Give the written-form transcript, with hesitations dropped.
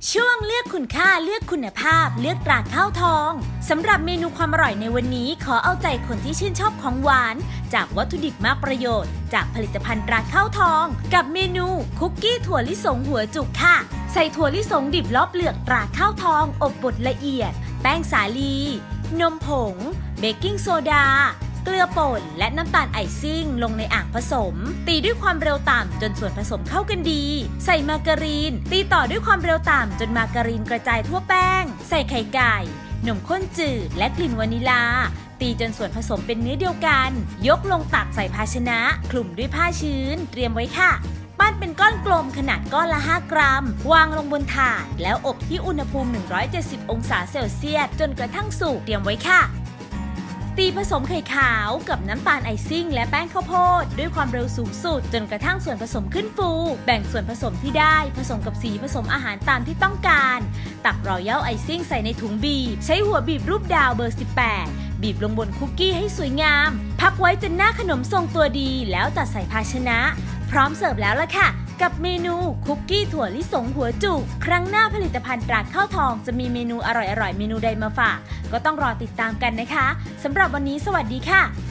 ช่วงเลือกคุณค่าเลือกคุณภาพเลือกตราข้าวทองสำหรับเมนูความอร่อยในวันนี้ขอเอาใจคนที่ชื่นชอบของหวานจากวัตถุดิบมากประโยชน์จากผลิตภัณฑ์ตราข้าวทองกับเมนูคุกกี้ถั่วลิสงหัวจุกค่ะใส่ถั่วลิสงดิบลอบเปลือกตราข้าวทองอบบดละเอียดแป้งสาลีนมผงเบกกิ้งโซดาเกลือป่นและน้ำตาลไอซิ่งลงในอ่างผสมตีด้วยความเร็วต่ำจนส่วนผสมเข้ากันดีใส่มาการีนตีต่อด้วยความเร็วต่ำจนมาการีนกระจายทั่วแป้งใส่ไข่ไก่นมข้นจืดและกลิ่นวานิลาตีจนส่วนผสมเป็นเนื้อเดียวกันยกลงตักใส่ภาชนะคลุมด้วยผ้าชื้นเตรียมไว้ค่ะปั้นเป็นก้อนกลมขนาดก้อนละ5 กรัมวางลงบนถาดแล้วอบที่อุณหภูมิ170องศาเซลเซียสจนกระทั่งสุกเตรียมไว้ค่ะตีผสมไข่ขาวกับน้ำตาลไอซิ่งและแป้งข้าวโพดด้วยความเร็วสูงสุดจนกระทั่งส่วนผสมขึ้นฟูแบ่งส่วนผสมที่ได้ผสมกับสีผสมอาหารตามที่ต้องการตักรอยัลไอซิ่งใส่ในถุงบีบใช้หัวบีบรูปดาวเบอร์18บีบลงบนคุกกี้ให้สวยงามพักไว้จนหน้าขนมทรงตัวดีแล้วจัดใส่ภาชนะพร้อมเสิร์ฟแล้วล่ะค่ะกับเมนูคุกกี้ถั่วลิสงหัวจุกครั้งหน้าผลิตภัณฑ์ตราข้าวทองจะมีเมนูอร่อยๆเมนูใดมาฝากก็ต้องรอติดตามกันนะคะสำหรับวันนี้สวัสดีค่ะ